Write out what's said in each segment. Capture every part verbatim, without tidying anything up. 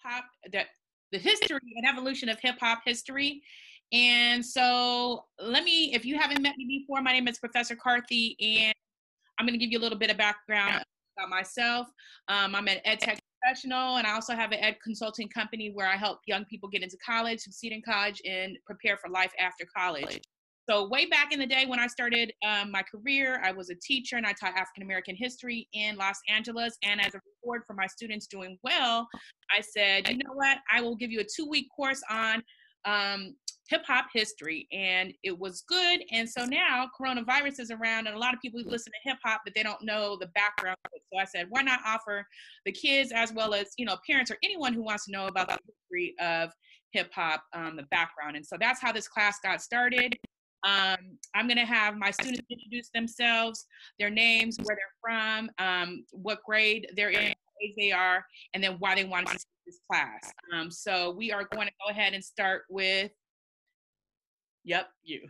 hop, the, the history and evolution of hip hop history. And so let me, if you haven't met me before, my name is Professor Carthy, and I'm going to give you a little bit of background about myself. Um, I'm an ed tech professional, and I also have an ed consulting company where I help young people get into college, succeed in college, and prepare for life after college. So way back in the day when I started um, my career, I was a teacher and I taught African American history in Los Angeles. And as a reward for my students doing well, I said, you know what, I will give you a two-week course on um, hip hop history. And it was good. And so now coronavirus is around, and a lot of people listen to hip hop, but they don't know the background of it. So I said, why not offer the kids as well as, you know, parents or anyone who wants to know about the history of hip hop, um, the background. And so that's how this class got started. Um, I'm going to have my students introduce themselves, their names, where they're from, um, what grade they're in, what age they are, and then why they wanted to take this class. Um, so we are going to go ahead and start with, yep, you.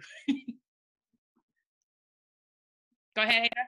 Go ahead, Ada.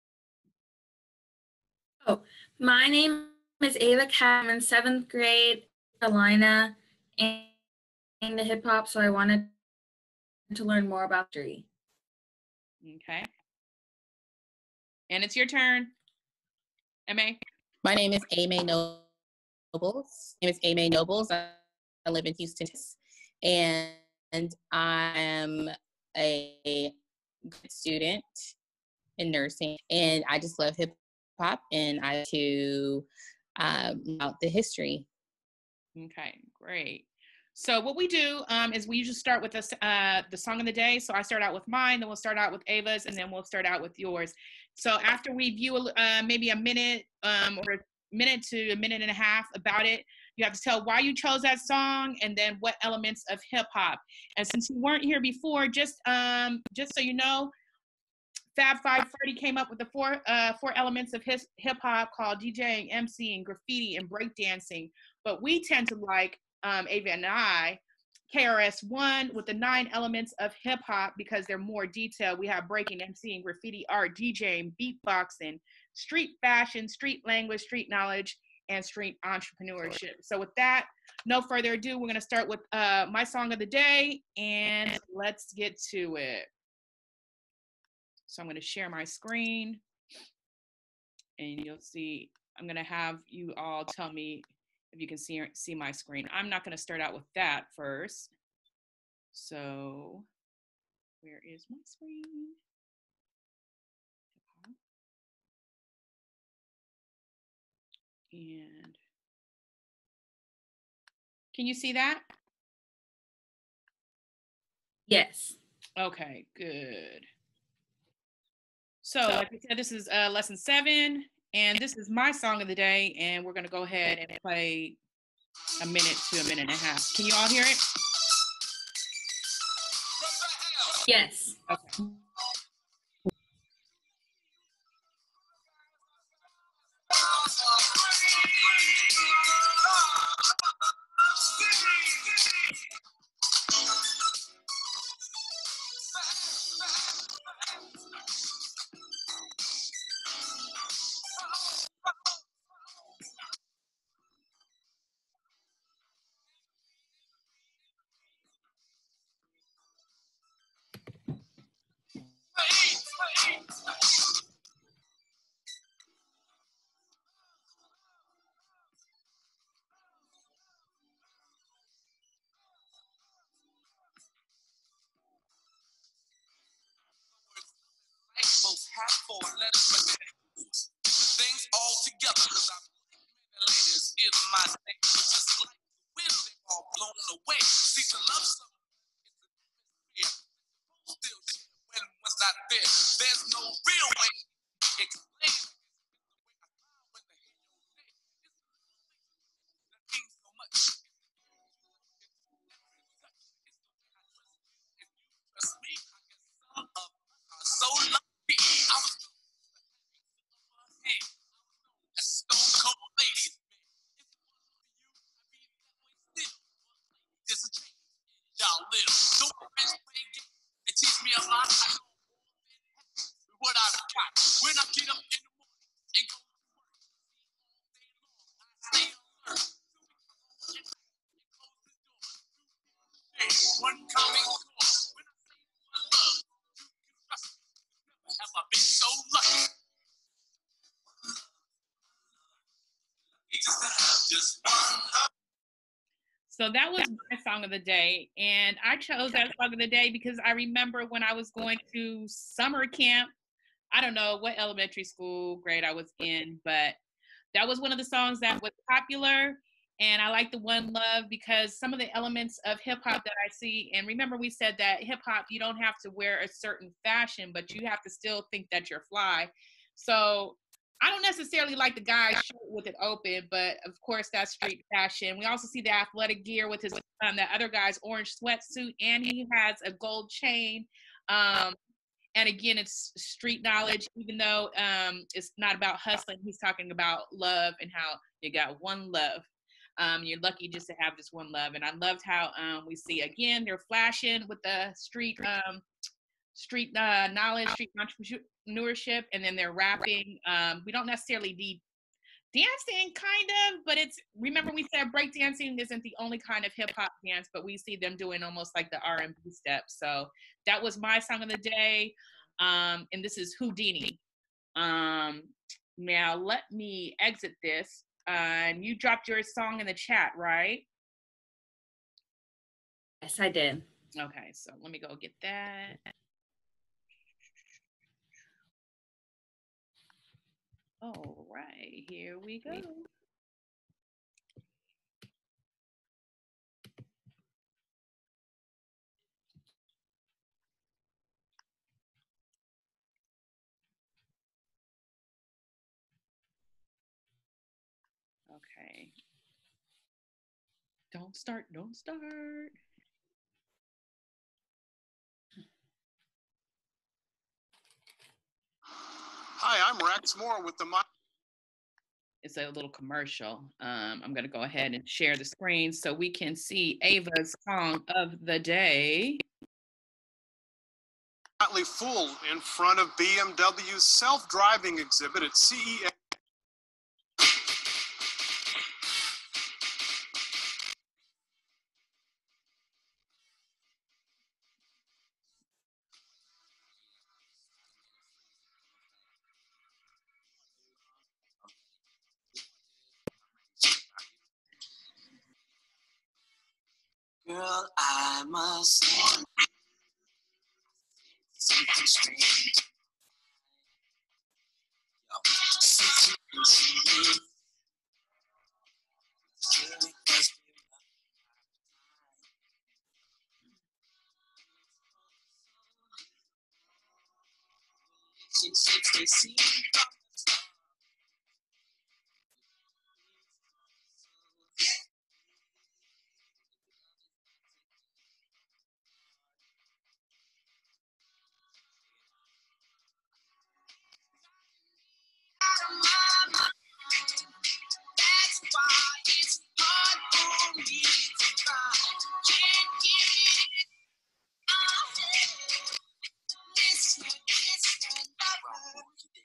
Oh, my name is Ava Cat. I'm in seventh grade, Carolina, and in the hip hop, so I wanted to learn more about history. Okay. And it's your turn, M A. My name is Amy Nobles. My name is Amy Nobles. I live in Houston, and I am a good student in nursing, and I just love hip hop, and I to um, about the history. Okay, great. So what we do um, is we usually start with the, uh, the song of the day. So I start out with mine, then we'll start out with Ava's, and then we'll start out with yours. So after we view uh, maybe a minute um, or a minute to a minute and a half about it, you have to tell why you chose that song and then what elements of hip hop. And since you weren't here before, just um, just so you know, Fab Five Freddy came up with the four uh, four elements of his hip hop called DJing, MCing, graffiti, and breakdancing. But we tend to like um, Ava and I, K R S One with the nine elements of hip hop because they're more detailed. We have breaking, MCing, graffiti art, DJing, beatboxing, street fashion, street language, street knowledge, and street entrepreneurship. So with that, no further ado, we're going to start with uh, my song of the day, and let's get to it. So I'm going to share my screen, and you'll see, I'm going to have you all tell me if you can see, see my screen. I'm not going to start out with that first. So where is my screen? And can you see that? Yes. Okay, good. So like I said, this is uh, lesson seven, and this is my song of the day, and we're gonna go ahead and play a minute to a minute and a half. Can you all hear it? Yes. Okay. Things all together, cause I'm ladies in my name, just like the wind, they all blown away. See, to love someone, still when was not there. There's no real way to explain it. When they hear your name, that means so much. Trust me, I guess some of us are so lucky. I was Stone Cold ladies, there's a change y'all live. Don't play games and teach me a lot. I know what I've got. When I get up in the morning and go to work, I stay alert. I've been so lucky. Just to have just one love. So that was my song of the day. And I chose that song of the day because I remember when I was going to summer camp, I don't know what elementary school grade I was in, but that was one of the songs that was popular. And I like the One Love because some of the elements of hip hop that I see, and remember we said that hip hop, you don't have to wear a certain fashion, but you have to still think that you're fly. So I don't necessarily like the guy's shirt with it open, but of course that's street fashion. We also see the athletic gear with his um, that other guy's orange sweatsuit, and he has a gold chain. Um, and again, it's street knowledge, even though um, it's not about hustling. He's talking about love and how you got one love. Um, you're lucky just to have this one love. And I loved how um, we see again they're flashing with the street. Um, street uh, knowledge, street entrepreneurship, and then they're rapping. Um, we don't necessarily need dancing, kind of, but it's, remember we said breakdancing isn't the only kind of hip hop dance, but we see them doing almost like the R and B steps. So that was my song of the day. Um, and this is Houdini. Um, now let me exit this. Uh, and you dropped your song in the chat, right? Yes, I did. Okay, so let me go get that. All right, here we go. Okay. Don't start, don't start. Hi, I'm Rex Moore with the Mi- It's a little commercial. Um, I'm gonna go ahead and share the screen so we can see Ava's song of the day. Motley Fool in front of B M W's self-driving exhibit at C E S. Girl, I must something strange. They seem that's why it's hard for me to find. Can't get it out. Listen, listen, lover.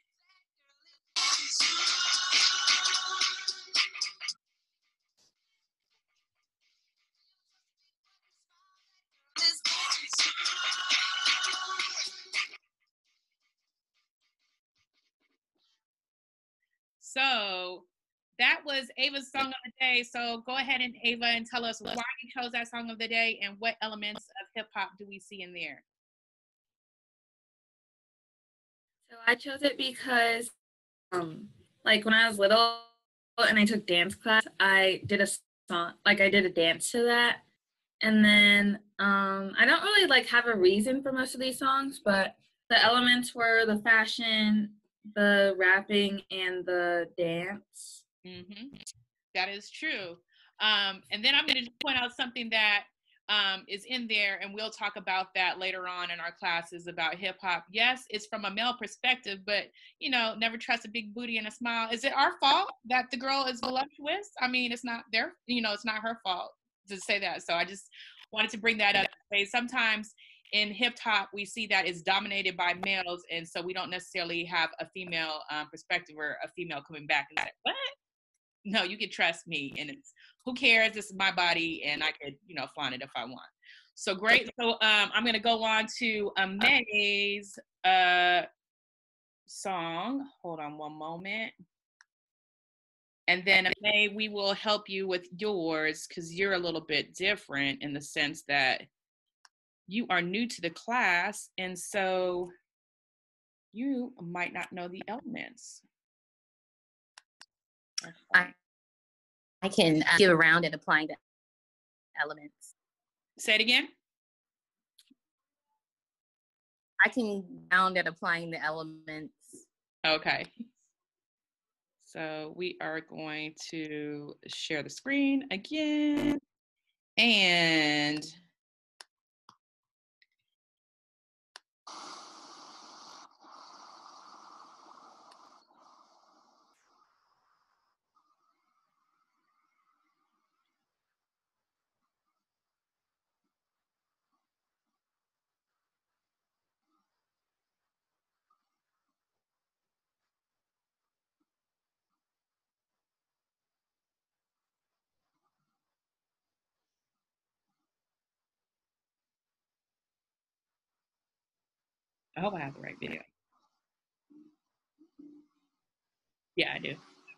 So that was Ava's song of the day. So go ahead and Ava and tell us why you chose that song of the day and what elements of hip hop do we see in there? So I chose it because, um, like when I was little and I took dance class, I did a song, like I did a dance to that. And then um, I don't really like have a reason for most of these songs, but the elements were the fashion, the rapping, and the dance. Mm-hmm. That is true. Um, and then I'm going to point out something that um, is in there, and we'll talk about that later on in our classes about hip hop. Yes, it's from a male perspective, but you know, never trust a big booty and a smile. Is it our fault that the girl is voluptuous? I mean, it's not their, you know, it's not her fault to say that. So I just wanted to bring that up. Sometimes in hip hop, we see that it's dominated by males, and so we don't necessarily have a female um, perspective or a female coming back and say, "What? No, you can trust me, and it's who cares? This is my body, and I could, you know, flaunt it if I want." So great. So um, I'm going to go on to Amaze. Uh, song. Hold on one moment. And then May, we will help you with yours because you're a little bit different in the sense that you are new to the class. And so you might not know the elements. I, I can uh, give a round at applying the elements. Say it again. I can round at applying the elements. Okay. So we are going to share the screen again. And I hope I have the right video. Yeah, I do.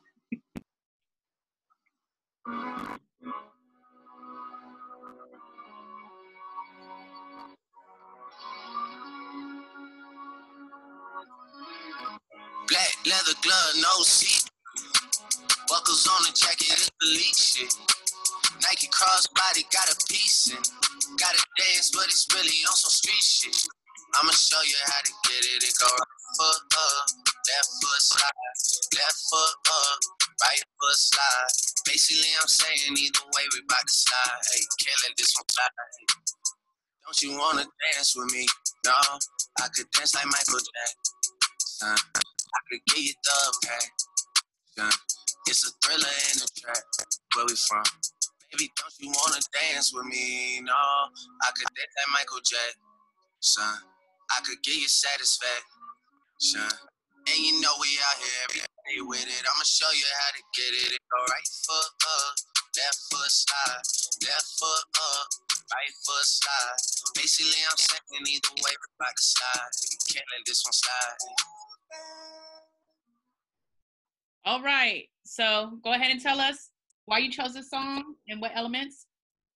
Black leather glove, no seat. Buckles on the jacket, it's elite shit. Nike crossbody got a piece in. Gotta dance, but it's really on some street shit. I'ma show you how to get it. It go right foot up, left foot slide, left foot up, right foot slide. Basically, I'm saying either way, we bout to slide. Hey, can't let this one slide. Hey, don't you wanna dance with me? No, I could dance like Michael Jackson. I could get you the pack. It's a thriller in the track. Where we from? Baby, don't you wanna dance with me? No, I could dance like Michael Jackson. I could get you satisfaction. And you know we out here every day with it. I'ma show you how to get it. It go right foot up, left foot slide, left foot up, right foot slide. Basically, I'm saying either way, we're about to slide. You can't let this one slide. All right. So go ahead and tell us why you chose this song and what elements.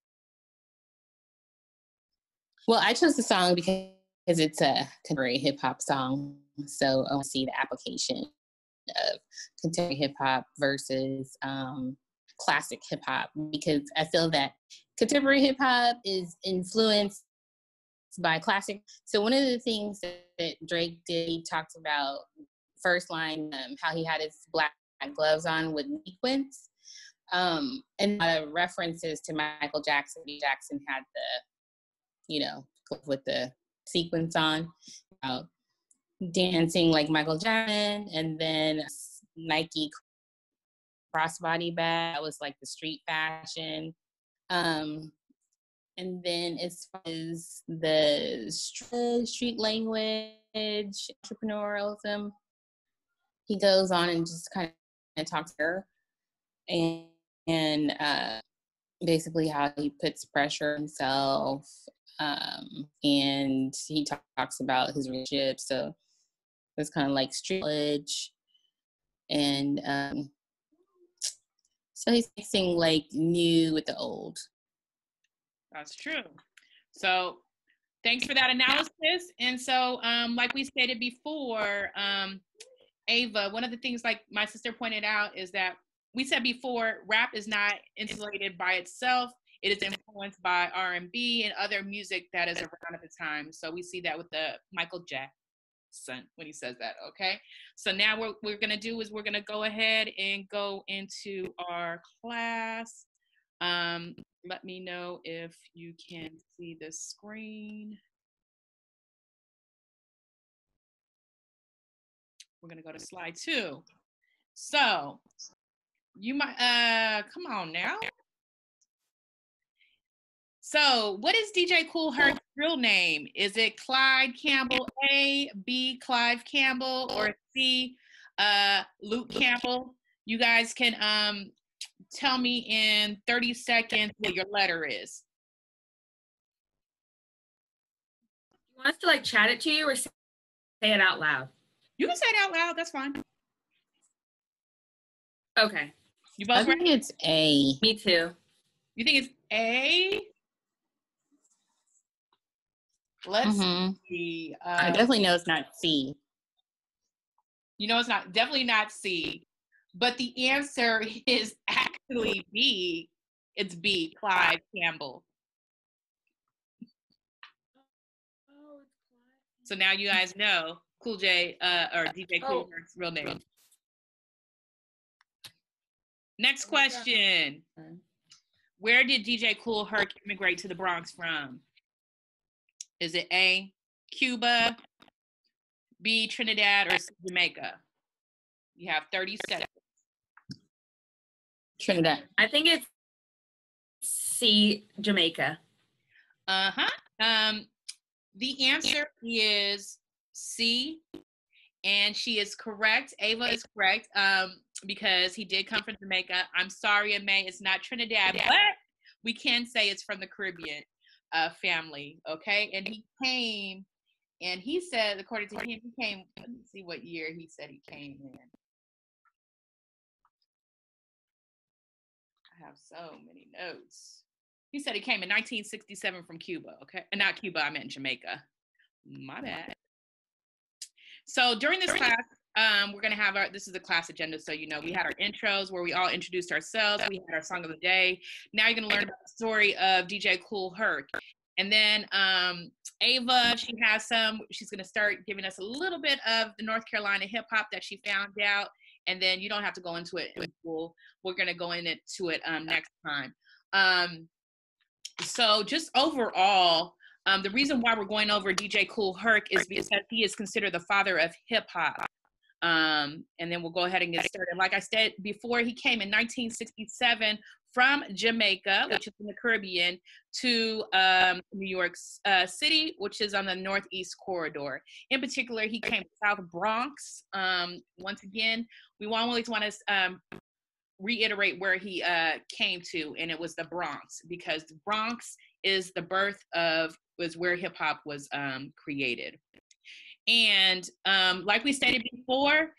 Well, I chose the song because it's a contemporary hip hop song. So I want to see the application of contemporary hip hop versus um, classic hip hop, because I feel that contemporary hip hop is influenced by classic. So one of the things that, that Drake did, he talked about first line, um, how he had his black gloves on with sequins, um, and uh, references to Michael Jackson. Jackson had the, you know, with the sequins on, uh, dancing like Michael Jackson, and then Nike crossbody bag, that was like the street fashion. Um, and then as far as the street language, entrepreneurialism, he goes on and just kind of talks to her, and, and uh, basically how he puts pressure on himself, um, and he talk, talks about his relationship. So it's kind of like street knowledge, and um, so he's mixing like new with the old. That's true. So thanks for that analysis. And so, um, like we stated before, um, Ava, one of the things like my sister pointed out is that we said before, rap is not insulated by itself. It is influenced by R and B and other music that is around at the time. So we see that with the Michael Jackson when he says that, okay? So now what we're gonna do is we're gonna go ahead and go into our class. Um, let me know if you can see the screen. We're gonna go to slide two. So you might, uh, come on now. So what is D J Cool Herc's real name? Is it Clyde Campbell A, B, Clive Campbell, or C, uh, Luke Campbell? You guys can um, tell me in thirty seconds what your letter is. You want us to like chat it to you or say it out loud? You can say it out loud. That's fine. Okay. You both I think ready? it's A. Me too. You think it's A? Let's Mm-hmm. see. I Uh, definitely know it's not C. you know, it's not definitely not C, but the answer is actually B. It's B. Clive Campbell. Oh, it's So now you guys know Cool J uh, or D J Cool Oh. Herc's real name. Next question. Where did D J Cool Herc immigrate to the Bronx from? Is it A, Cuba, B, Trinidad, or C, Jamaica? You have thirty seconds. Trinidad. I think it's C, Jamaica. Uh-huh. Um, the answer is C, and she is correct. Ava is correct um, because he did come from Jamaica. I'm sorry, May, it's not Trinidad, but we can say it's from the Caribbean uh, family, okay? And he came, and he said, according to him, he came, let me see what year he said he came in. I have so many notes. He said he came in nineteen sixty-seven from Cuba, okay? Not Cuba, I meant Jamaica. My bad. So during this class, um, we're gonna have our, this is a class agenda, so you know, we had our intros where we all introduced ourselves, we had our song of the day. Now you're gonna learn about the story of D J Cool Herc. And then um, Ava, she has some, she's gonna start giving us a little bit of the North Carolina hip hop that she found out. And then you don't have to go into it in full. We're gonna go into it um, next time. Um, so just overall, um, the reason why we're going over D J Cool Herc is because he is considered the father of hip hop. Um, and then we'll go ahead and get started. Like I said before, he came in nineteen sixty-seven from Jamaica, which is in the Caribbean, to um, New York uh, City, which is on the Northeast corridor. In particular, he came to South Bronx. Um, once again, we always want to um, reiterate where he uh, came to, and it was the Bronx, because the Bronx is the birth of, was where hip hop was um, created. And um, like we stated before,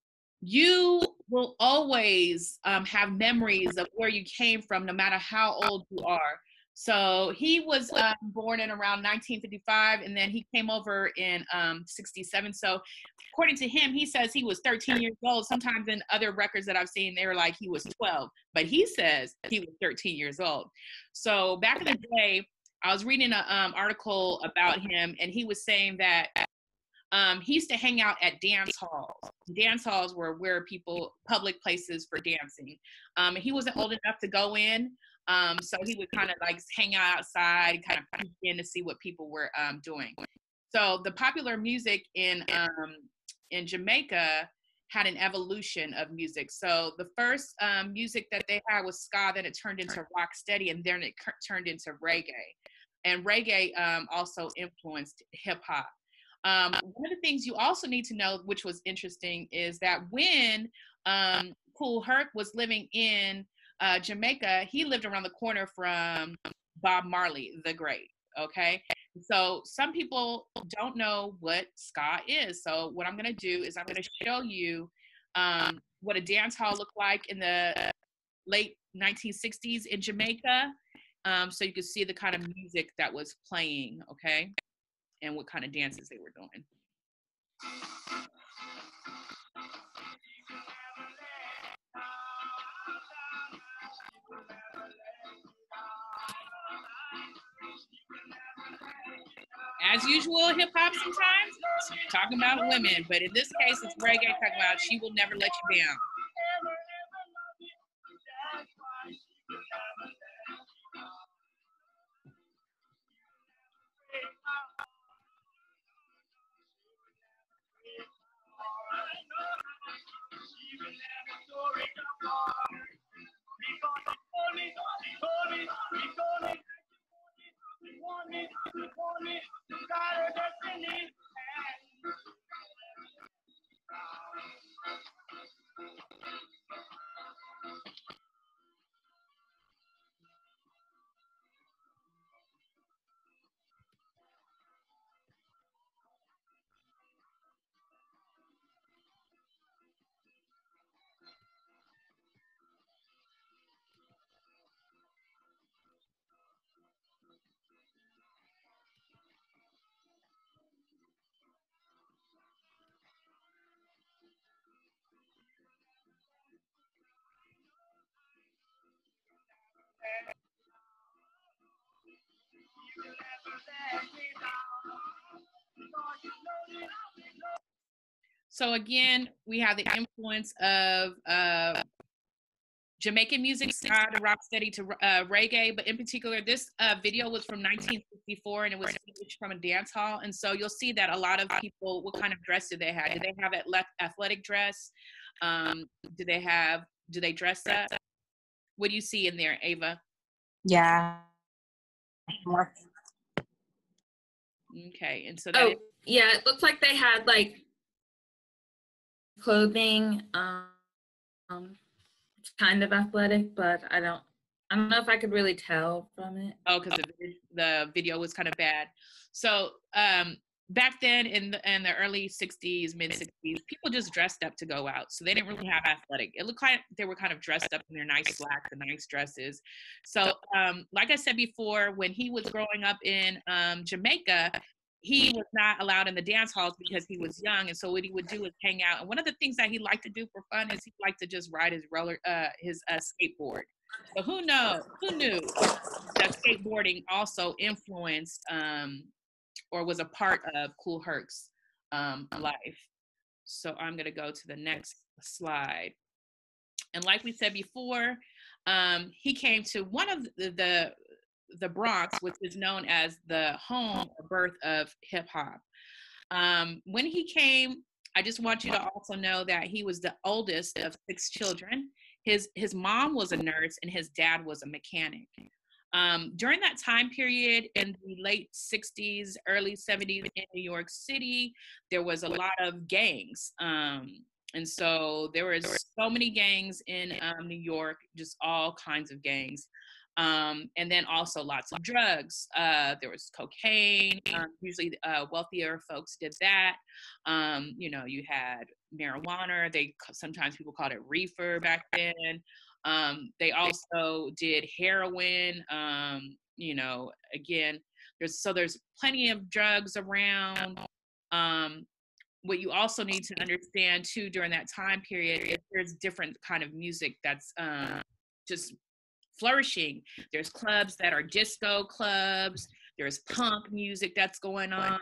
you will always um, have memories of where you came from, no matter how old you are. So he was um, born in around nineteen fifty-five, and then he came over in um, sixty-seven. So according to him, he says he was thirteen years old. Sometimes in other records that I've seen, they were like he was twelve, but he says he was thirteen years old. So back in the day, I was reading an um, article about him, and he was saying that Um, he used to hang out at dance halls. Dance halls were where people, public places for dancing. Um, and he wasn't old enough to go in, um, so he would kind of like hang out outside, kind of peek in to see what people were um, doing. So the popular music in um, in Jamaica had an evolution of music. So the first um, music that they had was ska, then it turned into rock steady, and then it turned into reggae. And reggae um, also influenced hip hop. Um, one of the things you also need to know, which was interesting, is that when um, Cool Herc was living in uh, Jamaica, he lived around the corner from Bob Marley, the Great, okay? So some people don't know what ska is. So what I'm gonna do is I'm gonna show you um, what a dance hall looked like in the late nineteen sixties in Jamaica, um, so you can see the kind of music that was playing, okay? And what kind of dances they were doing. As usual, hip hop sometimes talking about women, but in this case, it's reggae talking about she will never let you down. So again, we have the influence of uh, Jamaican music style to rocksteady to uh, reggae, but in particular, this uh, video was from nineteen sixty-four and it was from a dance hall. And so you'll see that a lot of people, what kind of dress did they have? Did they have athletic dress? Um, do they have, do they dress up? What do you see in there, Ava? Yeah. Okay, and so that oh is- yeah, it looks like they had like clothing. Um, um, it's kind of athletic, but I don't. I don't know if I could really tell from it. Oh, because the, the video was kind of bad. So um, back then in the, in the early sixties, mid sixties, people just dressed up to go out. So they didn't really have athletic. It looked like they were kind of dressed up in their nice blacks and nice dresses. So um, like I said before, when he was growing up in um, Jamaica, he was not allowed in the dance halls because he was young. And so what he would do is hang out. And one of the things that he liked to do for fun is he liked to just ride his roller, uh, his uh, skateboard. So who knows, who knew that skateboarding also influenced um, or was a part of Cool Herc's um, life. So I'm going to go to the next slide. And like we said before, um, he came to one of the, the, the Bronx, which is known as the home or birth of hip hop. Um, when he came, I just want you to also know that he was the oldest of six children. His, his mom was a nurse and his dad was a mechanic. Um, during that time period in the late sixties, early seventies in New York City, there was a lot of gangs. Um, and so there was so many gangs in um, New York, just all kinds of gangs. Um, and then also lots of drugs. Uh, there was cocaine. Um, usually uh, wealthier folks did that. Um, you know, you had marijuana. They sometimes people called it reefer back then. Um, they also did heroin. Um, you know, again, there's so there's plenty of drugs around. Um, what you also need to understand too during that time period is there's different kind of music that's uh, just flourishing. There's clubs that are disco clubs. There's punk music that's going on,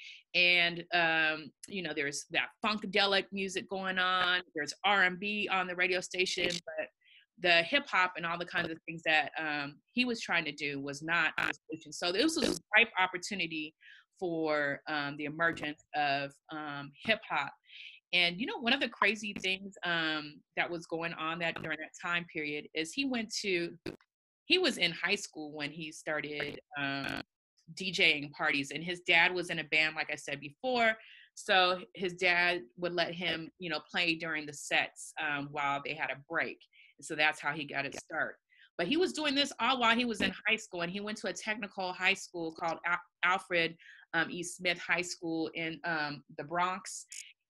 and um, you know, there's that funkadelic music going on. There's R and B on the radio station, but the hip hop and all the kinds of things that um, he was trying to do was not on the station. So this was a ripe opportunity for um, the emergence of um, hip hop. And you know, one of the crazy things um, that was going on that during that time period is he went to, he was in high school when he started um, DJing parties, and his dad was in a band, like I said before. So his dad would let him, you know, play during the sets um, while they had a break. And so that's how he got his start. But he was doing this all while he was in high school, and he went to a technical high school called Al- Alfred um, E. Smith High School in um, the Bronx.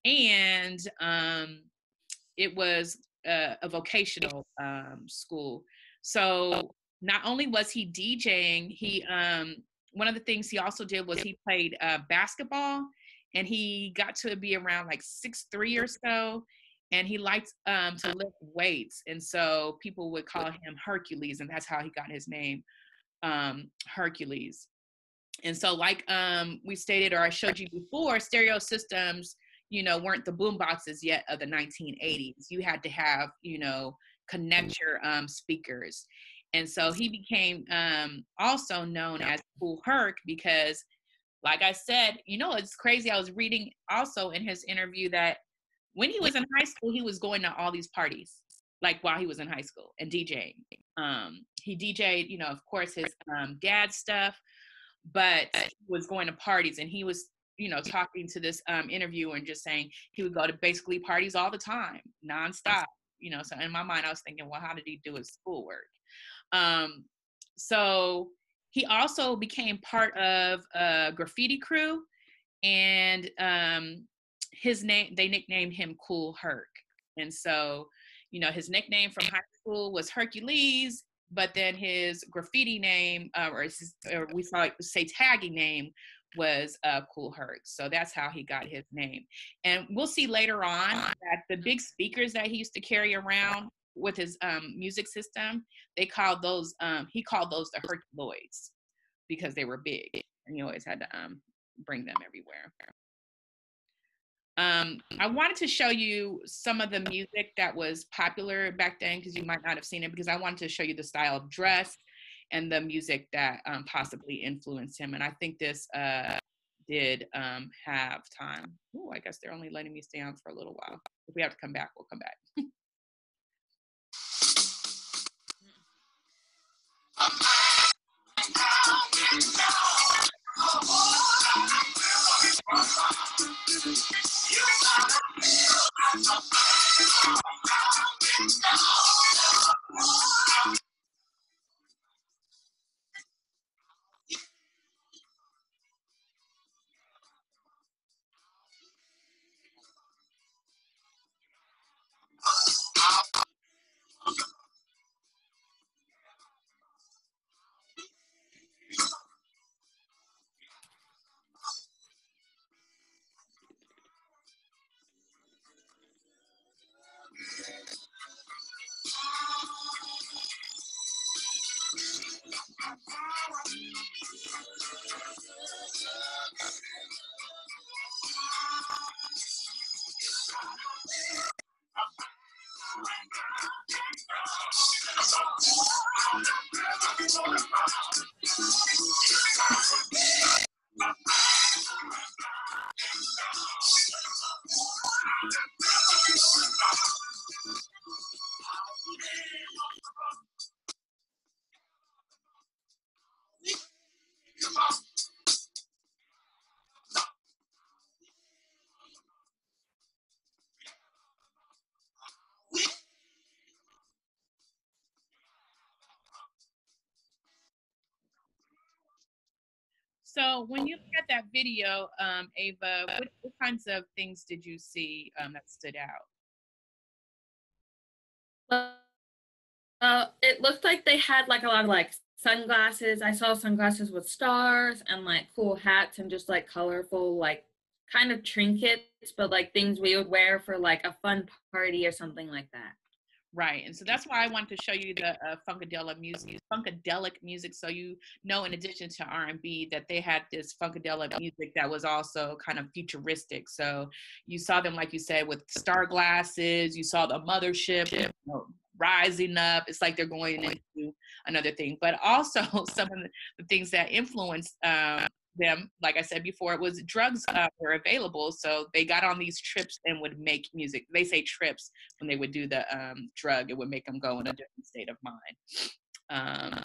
And um, it was a, a vocational um, school. So not only was he DJing, he um, one of the things he also did was he played uh, basketball, and he got to be around like six three or so, and he liked um, to lift weights, and so people would call him Hercules, and that's how he got his name, um, Hercules. And so like um, we stated, or I showed you before, stereo systems, you know, weren't the boom boxes yet of the nineteen eighties. You had to have, you know, connector um, speakers. And so he became um, also known as Cool Herc because, like I said, you know, it's crazy. I was reading also in his interview that when he was in high school, he was going to all these parties, like while he was in high school and DJing. Um, he DJed, you know, of course, his um, dad's stuff, but he was going to parties, and he was, you know, talking to this um, interviewer and just saying he would go to basically parties all the time, nonstop, you know. So in my mind, I was thinking, well, how did he do his schoolwork? Um, so he also became part of a graffiti crew, and um, his name, they nicknamed him Cool Herc. And so, you know, his nickname from high school was Hercules, but then his graffiti name, uh, or, his, or we saw say tagging name, was uh, Cool Herc. So that's how he got his name. And we'll see later on that the big speakers that he used to carry around with his um, music system, they called those, um, he called those the Herculoids because they were big and you always had to um, bring them everywhere. Um, I wanted to show you some of the music that was popular back then because you might not have seen it, because I wanted to show you the style of dress and the music that um, possibly influenced him. And I think this uh, did um, have time. Oh, I guess they're only letting me stay on for a little while. If we have to come back, we'll come back. So when you look at that video, um, Ava, what, what kinds of things did you see um, that stood out? Well, uh, it looked like they had like a lot of like sunglasses. I saw sunglasses with stars and like cool hats and just like colorful, like kind of trinkets, but like things we would wear for like a fun party or something like that. Right, and so that's why I wanted to show you the uh, funkadelic music, funkadelic music, so you know, in addition to R and B, that they had this funkadelic music that was also kind of futuristic. So you saw them, like you said, with star glasses. You saw the mothership, you know, rising up. It's like they're going into another thing. But also some of the things that influenced um, them, like I said before, it was drugs uh, were available, so they got on these trips and would make music. They say trips when they would do the um, drug, it would make them go in a different state of mind. Um,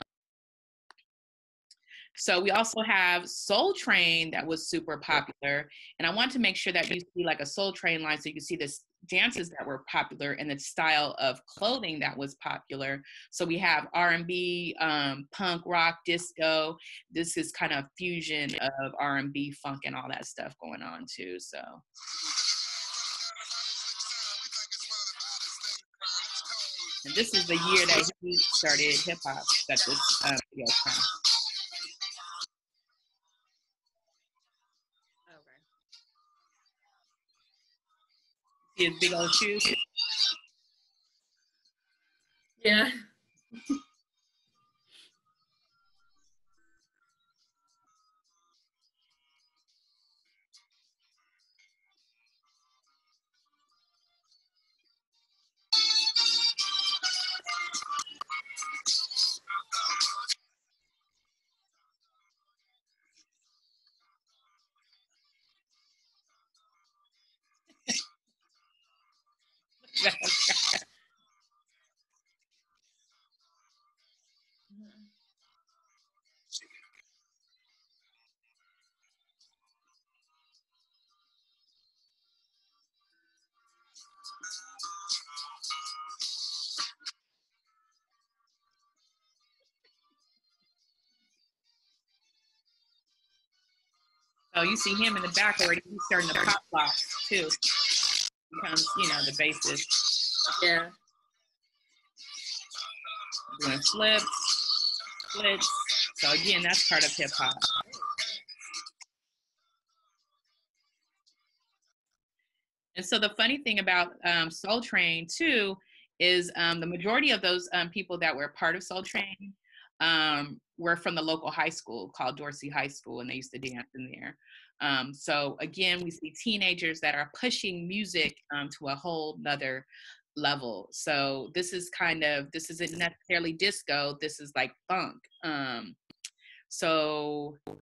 so we also have Soul Train that was super popular, and I want to make sure that you see like a Soul Train line so you can see the dances that were popular and the style of clothing that was popular. So we have R and B, um, punk, rock, disco. This is kind of fusion of R and B, funk, and all that stuff going on too. So. And this is the year that he started hip hop. That this um, video is from. See his big old shoes? Yeah. Oh, you see him in the back already. He's starting to pop blocks too. Becomes, you know, the bassist. Yeah. Doing flips, splits. So again, that's part of hip hop. And so the funny thing about um, Soul Train too is um, the majority of those um, people that were part of Soul Train um, were from the local high school called Dorsey High School, and they used to dance in there. Um, so again, we see teenagers that are pushing music um, to a whole nother level. So this is kind of, this isn't necessarily disco, this is like funk. Um, so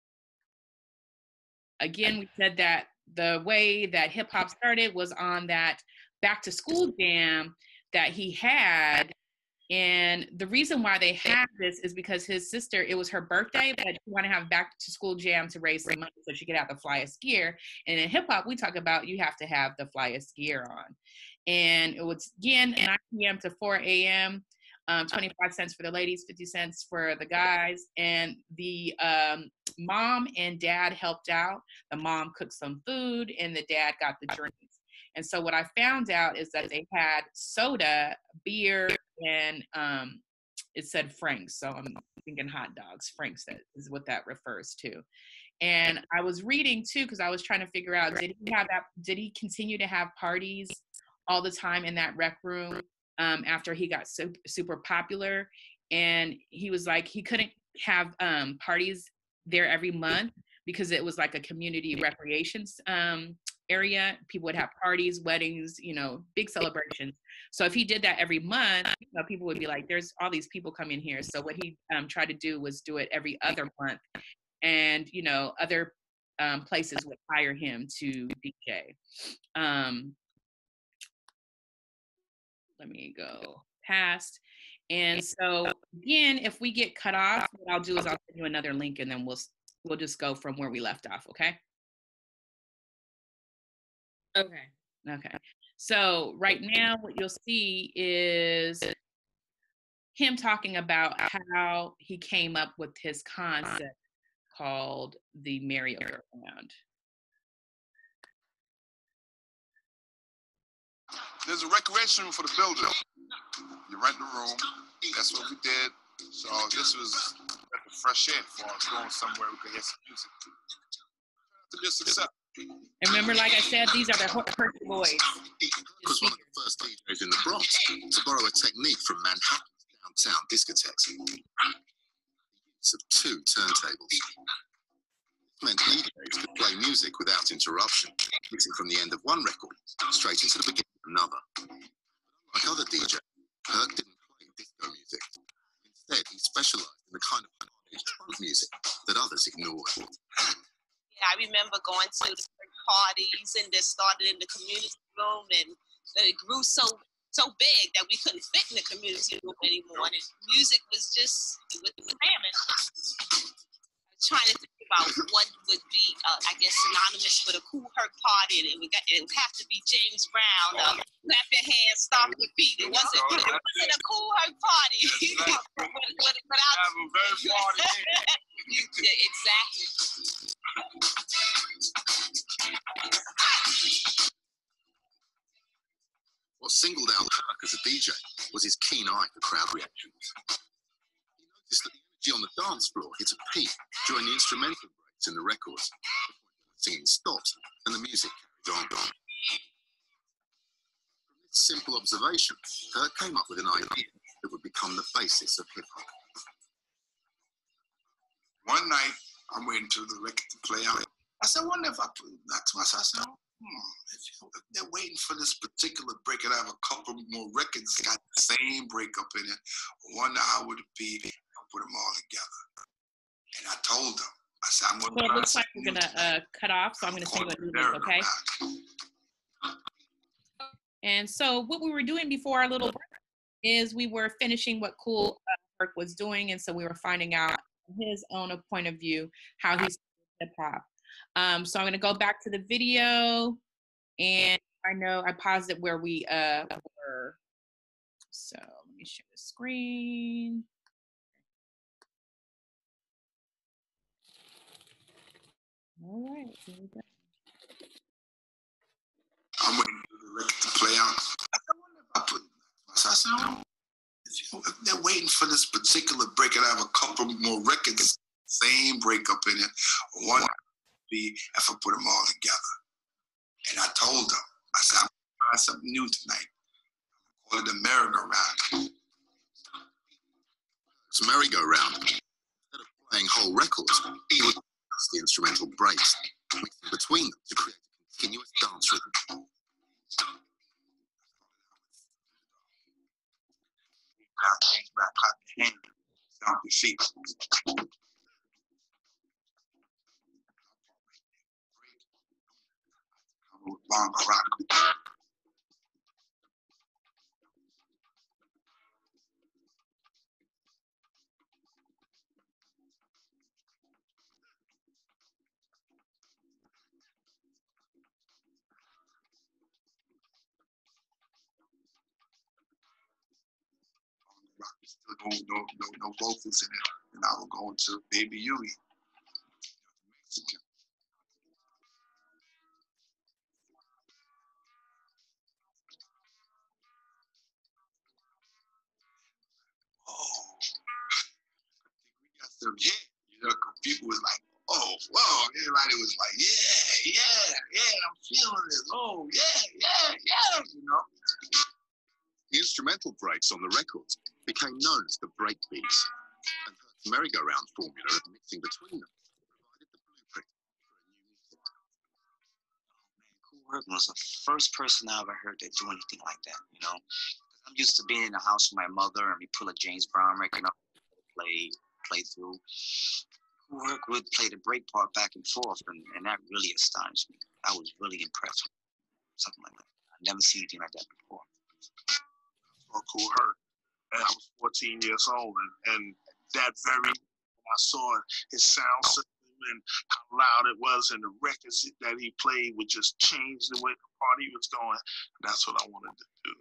again, we said that the way that hip hop started was on that back to school jam that he had. And the reason why they had this is because his sister, it was her birthday, but she wanted to have back to school jam to raise some money so she could have the flyest gear. And in hip hop, we talk about you have to have the flyest gear on. And it was again nine p.m. to four a.m. Um, twenty-five cents for the ladies, fifty cents for the guys. And the um, mom and dad helped out. The mom cooked some food and the dad got the drinks. And so what I found out is that they had soda, beer, and um, it said Frank's. So I'm thinking hot dogs. Frank's is what that refers to. And I was reading too, because I was trying to figure out, did he have that, did he continue to have parties all the time in that rec room um, after he got so, super popular? And he was like, he couldn't have um, parties there every month because it was like a community recreation um, area. People would have parties, weddings, you know, big celebrations. So if he did that every month, you know, people would be like, there's all these people coming here. So what he um, tried to do was do it every other month. And, you know, other um, places would hire him to D J. Um, let me go past. And so again, if we get cut off, what I'll do is I'll send you another link and then we'll we'll just go from where we left off, okay? Okay. Okay. So right now what you'll see is him talking about how he came up with his concept called the merry-go-round. There's a recreation room for the building. You rent the room. That's what we did. So this was the fresh air for us, going somewhere we could hear some music. To be a success. And remember, like I said, these are the Herc boys. Was one of the first D Js in the Bronx to borrow a technique from Manhattan's downtown discotheques. Use of two turntables. It meant D Js could play music without interruption, mixing from the end of one record straight into the beginning of another. Like other D Js, Herc didn't play disco music. Instead, he specialized in the kind of funk music that others ignored. Yeah, I remember going to the parties and this started in the community room, and it grew so so big that we couldn't fit in the community room anymore. And music was just, it was ramming. I was trying to think about what would be, uh, I guess, synonymous with a Cool Herc party, and it would, it would have to be James Brown. Uh, clap your hands, stomp your feet. It wasn't, it wasn't a Cool Herc party. but, but, without, yeah, exactly. What singled out Herc as a D J was his keen eye for crowd reactions. He noticed that the energy on the dance floor hit a peak during the instrumental breaks in the records. The singing stopped and the music carried on. From this simple observation, Herc came up with an idea that would become the basis of hip-hop. One night, I'm waiting for the record to play out. I said, I wonder if I put that to myself. I said, hmm, if, you, if they're waiting for this particular break and I have a couple more records got the same breakup in it, I wonder how would it be if I put them all together. And I told them, I said, I'm going to. Well, it looks like we're going to uh, cut off, so I'm going to send you a new link, okay? And so what we were doing before our little break is we were finishing what Cool Herc was doing, and so we were finding out his own point of view how he's hip hop. Um, so I'm going to go back to the video, and I know I paused it where we uh, were. So let me share the screen. All right, here we go. I'm waiting for the record to play out. I wonder if I put I said, oh, if, you, if they're waiting for this particular break and I have a couple more records, same breakup in it, one be if I put them all together. And I told them, I said, I'm going to try something new tonight. I'm going to call the merry-go-round. It's merry-go-round. Instead of playing whole records, he would use the instrumental breaks, mixing between them to create a continuous dance rhythm. Back, clap your hands, stomp your feet. Bongo rock. Still no, no, no, no vocals in it. And I will go into Baby Yui. Mexican. Oh, we got some hit. You know, people was like, oh, whoa. Everybody was like, yeah, yeah, yeah, I'm feeling this. Oh, yeah, yeah, yeah, you know. The instrumental breaks on the records became known as the break beats, and Herc's merry-go-round formula of mixing between them provided the blueprint for a new music. Cool Herc was the first person I ever heard that do anything like that, you know. I'm used to being in the house with my mother and we pull a James Brown record up, play, play through. Cool Herc would play the break part back and forth, and, and that really astonished me. I was really impressed with something like that. I've never seen anything like that before. Cool Herc, and I was fourteen years old, and, and that very when I saw his sound system and how loud it was, and the records that he played would just change the way the party was going. That's what I wanted to do.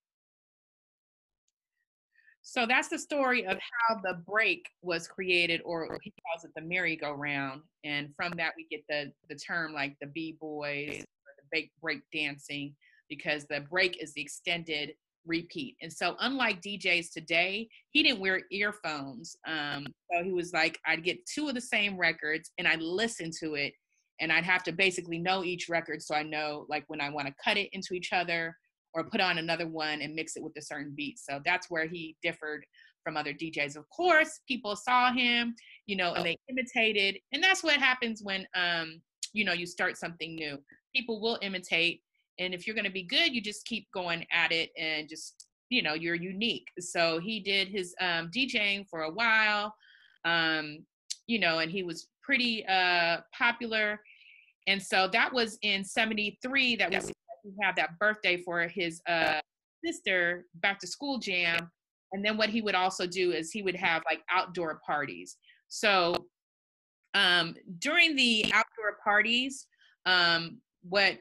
So that's the story of how the break was created, or he calls it the merry-go-round. And from that, we get the, the term like the B-boys, or the break, break dancing, because the break is the extended repeat. And so unlike D Js today, he didn't wear earphones. Um, so he was like, I'd get two of the same records and I'd listen to it, and I'd have to basically know each record so I know like when I want to cut it into each other or put on another one and mix it with a certain beat. So that's where he differed from other D Js. Of course, people saw him, you know, and they imitated. And that's what happens when, um, you know, you start something new. People will imitate. And if you're going to be good, you just keep going at it and just, you know, you're unique. So he did his um, DJing for a while, um, you know, and he was pretty uh, popular. And so that was in seventy-three that was, we have that birthday for his uh, sister back to school jam. And then what he would also do is he would have like outdoor parties. So um, during the outdoor parties, um, what,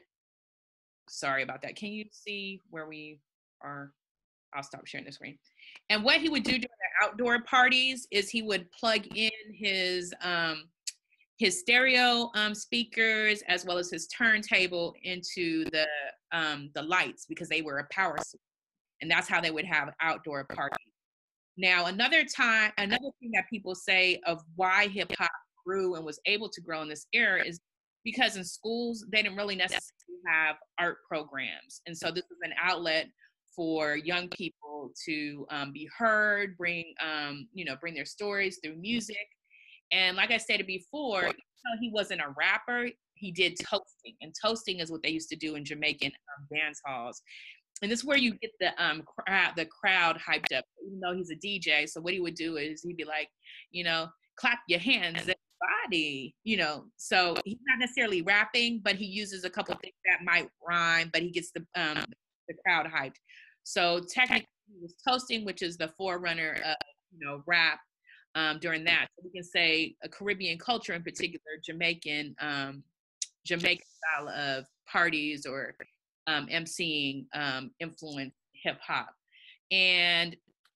sorry about that. Can you see where we are? I'll stop sharing the screen. And what he would do during the outdoor parties is he would plug in his um, his stereo um, speakers as well as his turntable into the um, the lights, because they were a power source. And that's how they would have outdoor parties. Now, another time, another thing that people say of why hip hop grew and was able to grow in this era is because in schools, they didn't really necessarily have art programs. And so this was an outlet for young people to um, be heard, bring, um, you know, bring their stories through music. And like I stated before, even though he wasn't a rapper, he did toasting. And toasting is what they used to do in Jamaican um, dance halls. And this is where you get the um crowd, the crowd hyped up, even though he's a D J. So what he would do is he'd be like, you know, clap your hands, everybody, you know. So he's not necessarily rapping, but he uses a couple of things that might rhyme, but he gets the um the crowd hyped. So technically he was toasting, which is the forerunner of, you know, rap um, during that. So we can say a Caribbean culture, in particular, Jamaican, um, Jamaican style of parties or um, emceeing um, influence hip hop. And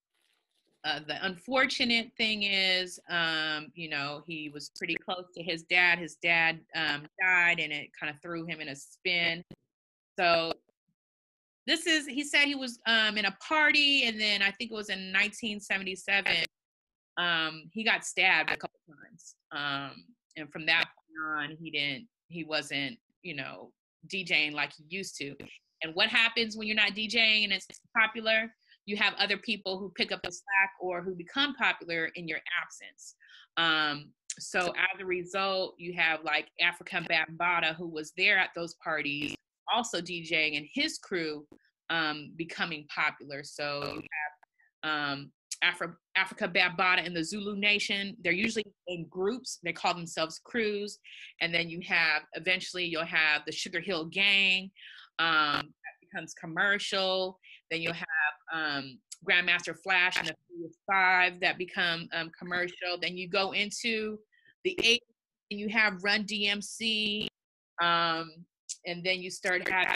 uh, the unfortunate thing is, um, you know, he was pretty close to his dad. His dad um, died, and it kind of threw him in a spin. So this is, he said he was um, in a party, and then I think it was in nineteen seventy-seven, um, he got stabbed a couple times. Um, and from that point on, he didn't, he wasn't, you know, DJing like he used to. And what happens when you're not DJing and it's popular? You have other people who pick up the slack or who become popular in your absence. Um, so as a result, you have like Africa Bambaataa, who was there at those parties, also DJing, and his crew um, becoming popular. So you have um, Afro, Africa Bambaataa in the Zulu Nation. They're usually in groups. They call themselves crews. And then you have, eventually you'll have the Sugar Hill Gang um, that becomes commercial. Then you'll have um, Grandmaster Flash and the Five that become um, commercial. Then you go into the eighties and you have Run D M C. Um, and then you start having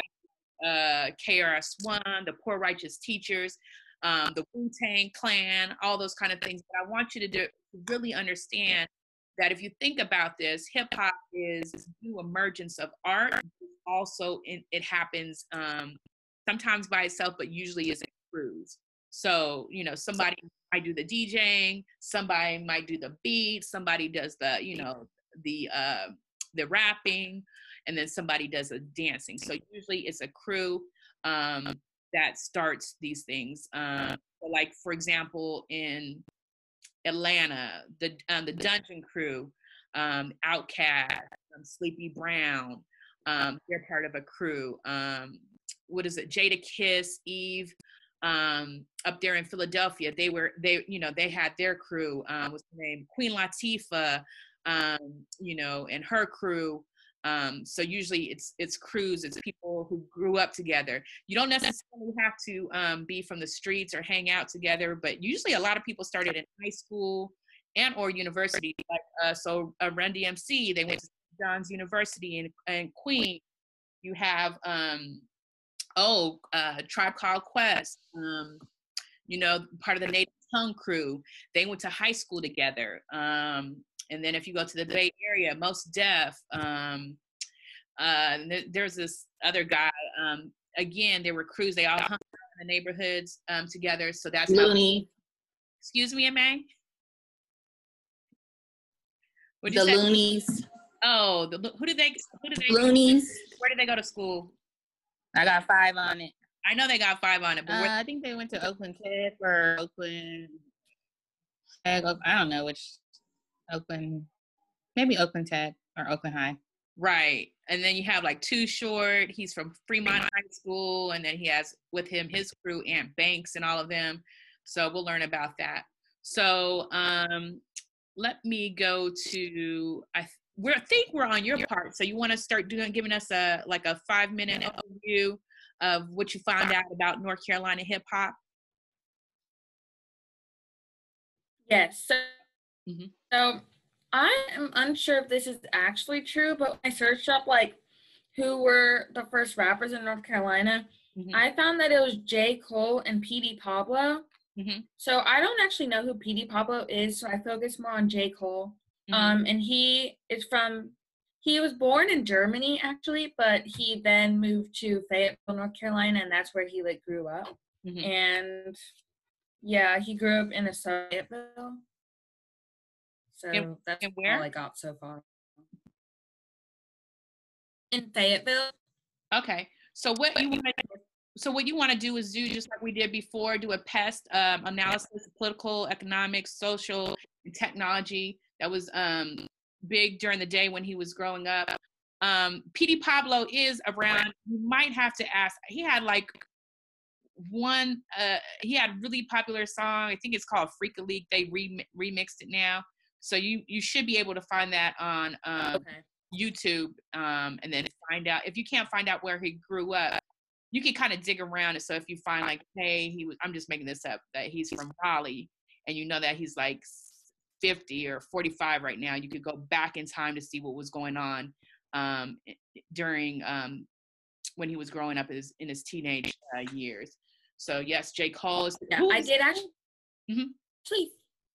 uh, K R S One, the Poor Righteous Teachers, um, the Wu-Tang Clan, all those kind of things. But I want you to do, really understand that if you think about this, hip hop is this new emergence of art. Also, in, it happens um, sometimes by itself, but usually is in crews. So, you know, somebody might do the DJing, somebody might do the beat, somebody does the, you know, the uh, the rapping, and then somebody does the dancing. So usually it's a crew um, that starts these things. Um, so like, for example, in Atlanta, the um, the Dungeon Crew, um, Outkast, um, Sleepy Brown, um, they're part of a crew. Um, what is it? Jada Kiss, Eve, um, up there in Philadelphia, they were they you know they had their crew. Um, what's her name? Queen Latifah, um, you know, and her crew. Um, so usually it's it's crews, it's people who grew up together. You don't necessarily have to um, be from the streets or hang out together, but usually a lot of people started in high school and or university. Like uh, so, uh, Run D M C, they went to Saint John's University, and and Queen. You have um, oh, uh, Tribe Called Quest. Um, you know, part of the Native Tongue crew. They went to high school together. Um, And then if you go to the Bay Area, Most Def, um, uh, th- there's this other guy. Um, again, there were crews. They all hung out in the neighborhoods um, together. So that's Looney. How, excuse me, May? What'd The you say? Loonies. Oh, the, who did they? Who did they? Loonies. Where did they go to school? I got five on it. I know they got five on it, but uh, where, I think they went to Oakland Tech or Oakland. I don't know which. Oakland, maybe Oakland Tech or Oakland High. right. And then you have like Too Short. He's from Fremont High School, and then he has with him his crew, Aunt Banks, and all of them. So we'll learn about that. So um, let me go to. I we think we're on your part. So you want to start doing giving us a like a five minute overview of what you found out about North Carolina hip hop. Yes. So, Mm-hmm. so I am unsure if this is actually true, but when I searched up like who were the first rappers in North Carolina, mm-hmm. I found that it was J. Cole and P D Pablo. Mm-hmm. So I don't actually know who P D Pablo is, so I focus more on J. Cole. Mm-hmm. Um, and he is from, he was born in Germany actually, but he then moved to Fayetteville, North Carolina, and that's where he like grew up. Mm-hmm. And yeah, he grew up in a Fayetteville. So and, that's and where? all I got so far. In Fayetteville. Okay. So what you want to so what you want to do is do just like we did before, do a pest um, analysis, political, economic, social, and technology. That was um, big during the day when he was growing up. Um, P D Pablo is around. You might have to ask. He had like one. Uh, he had a really popular song. I think it's called "Freak a Leak." They re- remixed it now. So you, you should be able to find that on um, okay. YouTube um, and then find out. If you can't find out where he grew up, you can kind of dig around it. So if you find like, hey, he was, I'm just making this up, that he's from Raleigh, and you know that he's like fifty or forty-five right now, you could go back in time to see what was going on um, during um, when he was growing up his, in his teenage uh, years. So yes, J. Cole is. Yeah, I did actually. Mm-hmm. Please.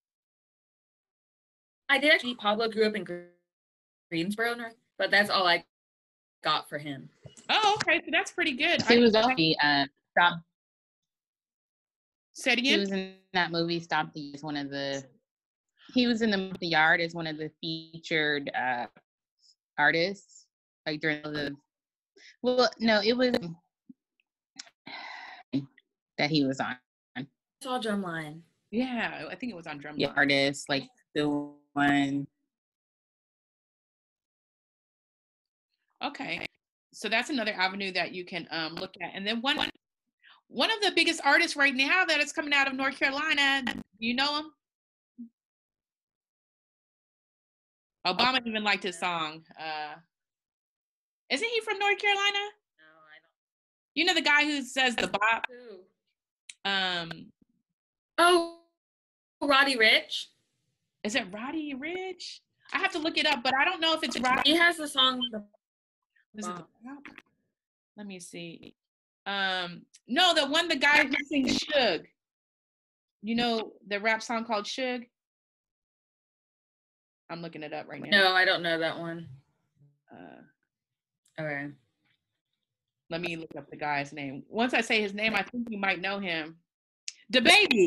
I did actually. Pablo grew up in Greensboro, North, but that's all I got for him. Oh, okay, so that's pretty good. He was only uh, Stop. Say it again. He was in that movie Stop the as one of the. He was in the, the Yard as one of the featured uh, artists, like during the. Well, no, it was. that he was on. I saw Drumline. Yeah, I think it was on Drumline. Yeah, artists like the one. Okay, so that's another avenue that you can um, look at. And then one one of the biggest artists right now that is coming out of North Carolina, do you know him? Obama even liked his song. Uh, isn't he from North Carolina? No, I don't. You know the guy who says the bop? Who? Um, oh, Roddy Ricch. Is it Roddy Ricch? I have to look it up, but I don't know if it's Roddy. He has the song. The Is it the bop? Let me see. Um, no, the one, the guy who sings Suge. You know the rap song called Suge? I'm looking it up right now. No, I don't know that one. Uh, okay. Let me look up the guy's name. Once I say his name, I think you might know him. DaBaby.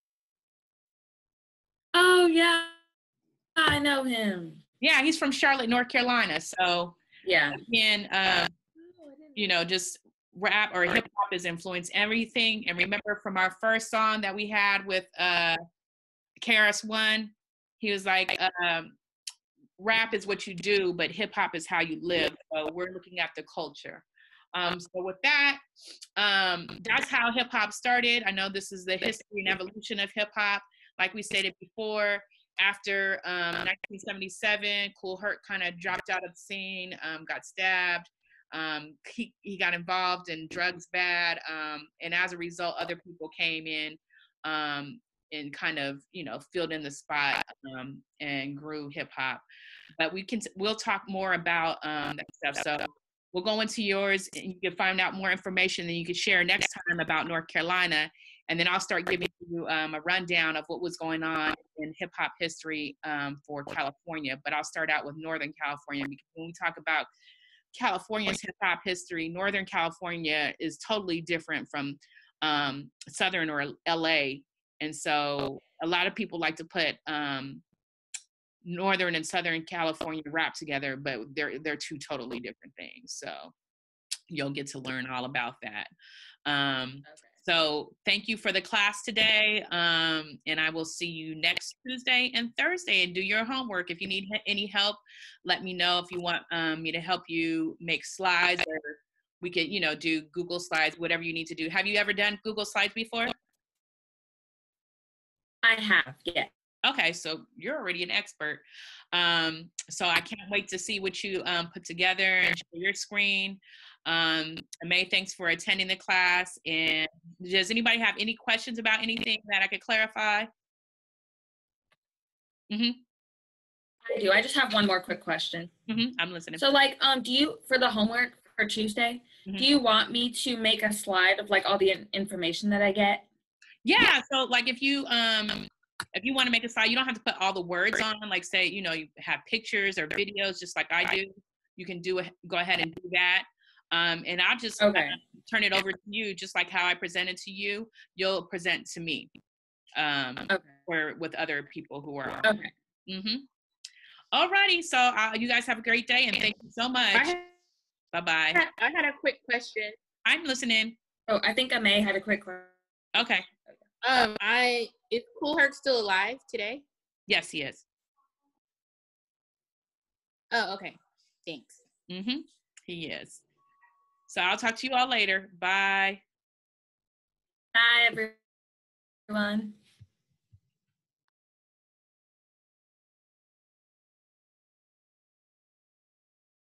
Oh, yeah. I know him. Yeah, he's from Charlotte, North Carolina. So, yeah. Again, um, you know, just rap or hip hop has influenced everything. And remember from our first song that we had with uh, K R S One, he was like, um, rap is what you do, but hip hop is how you live. So we're looking at the culture. Um, so with that, um, that's how hip hop started. I know this is the history and evolution of hip hop. Like we stated before, after um, nineteen seventy-seven, Cool Herc kind of dropped out of the scene, um, got stabbed. Um, he, he got involved in drugs bad. Um, and as a result, other people came in um, and kind of, you know, filled in the spot um, and grew hip hop. But we can, we'll talk more about um, that stuff. So we'll go into yours and you can find out more information and you can share next time about North Carolina. And then I'll start giving you um, a rundown of what was going on in hip hop history um, for California. But I'll start out with Northern California because when we talk about California's hip hop history, Northern California is totally different from um, Southern or L A. And so a lot of people like to put um, Northern and Southern California rap together, but they're they're two totally different things. So you'll get to learn all about that. Um, okay. So thank you for the class today. Um, and I will see you next Tuesday and Thursday, and do your homework. If you need any help, let me know. If you want um, me to help you make slides, or we could, you know, do Google Slides, whatever you need to do. Have you ever done Google Slides before? I have, yeah. Okay, so you're already an expert. Um, so I can't wait to see what you um, put together and share your screen. Um, May, thanks for attending the class. And does anybody have any questions about anything that I could clarify? Mm-hmm. I do. I just have one more quick question. Mm-hmm. I'm listening. So, like, um, do you, for the homework for Tuesday, mm-hmm. do you want me to make a slide of like all the information that I get? Yeah. So, like, if you um. If you want to make a slide, you don't have to put all the words on. Like, say, you know, you have pictures or videos, just like I do. You can do it. Go ahead and do that. Um, and I'll just okay. uh, turn it over to you, just like how I presented to you. You'll present to me, um, okay. or with other people who are. Okay. Mm-hmm. All righty. So uh, you guys have a great day, and thank you so much. Bye bye. I had a quick question. I'm listening. Oh, I think I may have a quick question. Okay. Um, I is Cool Herc still alive today? Yes, he is. Oh, okay. Thanks. Mm-hmm. He is. So I'll talk to you all later. Bye. Bye, everyone.